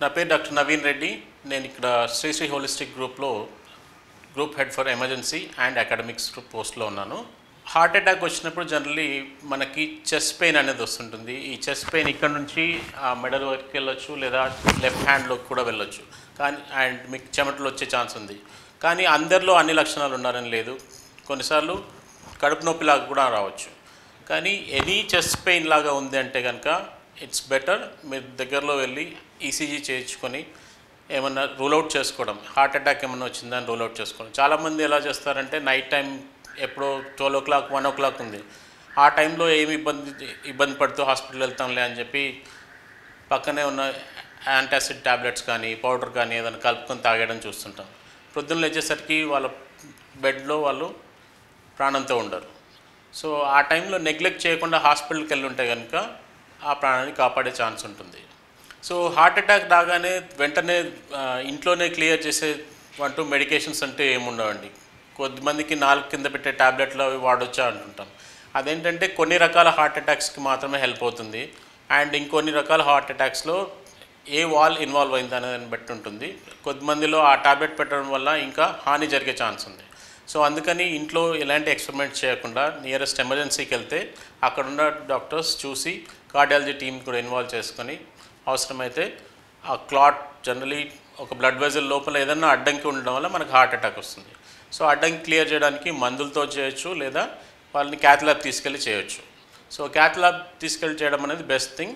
నా పేరు డాక్టర్ నవీన్ రెడ్డి. నేను ఇక్కడ శ్రీశ్రీ హోలిస్టిక్ గ్రూప్లో group head for emergency and academics పోస్ట్లో ఉన్నాను. హార్ట్ అటాక్ వచ్చినప్పుడు జనరల్లీ మనకి చెస్ట్ పెయిన్ అనేది వస్తుంటుంది. ఈ చెస్ట్ పెయిన్ ఇక్కడ నుంచి మెడల్ వరకు వెళ్ళొచ్చు, లేదా లెఫ్ట్ హ్యాండ్లోకి కూడా వెళ్ళొచ్చు. కానీ అండ్ మీకు చెమటలు వచ్చే ఛాన్స్ ఉంది. కానీ అందరిలో అన్ని లక్షణాలు ఉన్నారని లేదు. కొన్నిసార్లు కడుపు నొప్పిలాగా కూడా రావచ్చు. కానీ ఎనీ చెస్ట్ పెయిన్ లాగా ఉంది అంటే కనుక ఇట్స్ బెటర్ మీరు దగ్గరలో వెళ్ళి ఈసీజీ చేయించుకొని ఏమన్నా రూల్అవుట్ చేసుకోవడం, హార్ట్ అటాక్ ఏమన్నా వచ్చిందని రూల్అవుట్ చేసుకోవడం. చాలామంది ఎలా చేస్తారంటే నైట్ టైం ఎప్పుడో 12 o'clock 1 o'clock ఉంది, ఆ టైంలో ఏమి ఇబ్బంది పడుతూ హాస్పిటల్ వెళ్తాంలే అని చెప్పి పక్కనే ఉన్న యాంటాసిడ్ ట్యాబ్లెట్స్ కానీ పౌడర్ కానీ ఏదైనా కలుపుకొని తాగేయడం చూస్తుంటాం. ప్రొద్దున లేచేసరికి వాళ్ళ బెడ్లో వాళ్ళు ప్రాణంతో ఉండరు. సో ఆ టైంలో నెగ్లెక్ట్ చేయకుండా హాస్పిటల్కి వెళ్ళి ఉంటే కనుక ఆ ప్రాణాన్ని కాపాడే ఛాన్స్ ఉంటుంది. సో హార్ట్ అటాక్ రాగానే వెంటనే ఇంట్లోనే క్లియర్ చేసేవంటూ మెడికేషన్స్ అంటే ఏముండవండి. కొద్దిమందికి నాలుగు కింద పెట్టే ట్యాబ్లెట్లు అవి వాడొచ్చా అంటుంటాం. అదేంటంటే కొన్ని రకాల హార్ట్ అటాక్స్కి మాత్రమే హెల్ప్ అవుతుంది. అండ్ ఇంకొన్ని రకాల హార్ట్ అటాక్స్లో ఏ వాల్ ఇన్వాల్వ్ అయింది అనేదాన్ని బట్టి ఉంటుంది. కొద్దిమందిలో ఆ ట్యాబ్లెట్ పెట్టడం వల్ల ఇంకా హాని జరిగే ఛాన్స్ ఉంది. సో అందుకని ఇంట్లో ఎలాంటి ఎక్స్పెరిమెంట్ చేయకుండా నియరెస్ట్ ఎమర్జెన్సీకి వెళ్తే అక్కడున్న డాక్టర్స్ చూసి కార్డియాలజీ టీమ్ కూడా ఇన్వాల్వ్ చేసుకొని అవసరమైతే ఆ క్లాట్ జనరలీ ఒక బ్లడ్ వెజల్ లోపల ఏదైనా అడ్డంకి ఉండడం వల్ల మనకు హార్ట్ అటాక్ వస్తుంది. సో అడ్డంకి క్లియర్ చేయడానికి మందులతో చేయొచ్చు, లేదా వాళ్ళని క్యాత్ ల్యాబ్ తీసుకెళ్ళి చేయొచ్చు. సో క్యాత్ ల్యాబ్ తీసుకెళ్ళి చేయడం అనేది బెస్ట్ థింగ్.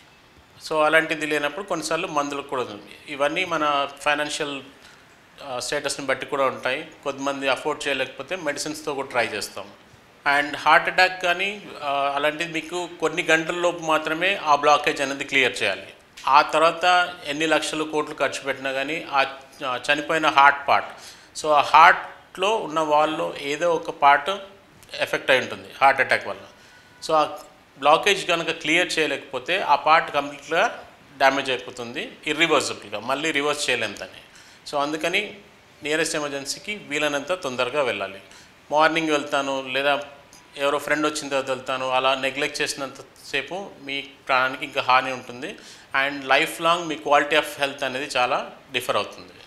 సో అలాంటిది లేనప్పుడు కొన్నిసార్లు మందులకు కూడా ఉంది. ఇవన్నీ మన ఫైనాన్షియల్ స్టేటస్ని బట్టి కూడా ఉంటాయి. కొద్దిమంది అఫోర్డ్ చేయలేకపోతే మెడిసిన్స్తో కూడా ట్రై చేస్తాం. అండ్ హార్ట్ అటాక్ కానీ అలాంటిది మీకు కొన్ని గంటల్లోపు మాత్రమే ఆ బ్లాకేజ్ అనేది క్లియర్ చేయాలి. ఆ తర్వాత ఎన్ని లక్షలు కోట్లు ఖర్చు పెట్టినా కానీ ఆ చనిపోయిన హార్ట్ పార్ట్, సో ఆ హార్ట్లో ఉన్న వాల్లో ఏదో ఒక పార్ట్ ఎఫెక్ట్ అయి ఉంటుంది హార్ట్ అటాక్ వల్ల. సో ఆ బ్లాకేజ్ కనుక క్లియర్ చేయలేకపోతే ఆ పార్ట్ కంప్లీట్గా డ్యామేజ్ అయిపోతుంది, ఇర్రివర్సిబుల్గా, మళ్ళీ రివర్స్ చేయలేం దాన్ని. సో అందుకని నియరెస్ట్ ఎమర్జెన్సీకి వీలైనంత తొందరగా వెళ్ళాలి. మార్నింగ్ వెళ్తాను, లేదా ఎవరో ఫ్రెండ్ వచ్చిన తర్వాత వెళ్తాను, అలా నెగ్లెక్ట్ చేసినంతసేపు మీ ప్రాణానికి ఇంకా హాని ఉంటుంది. అండ్ లైఫ్ లాంగ్ మీ క్వాలిటీ ఆఫ్ హెల్త్ అనేది చాలా డిఫర్ అవుతుంది.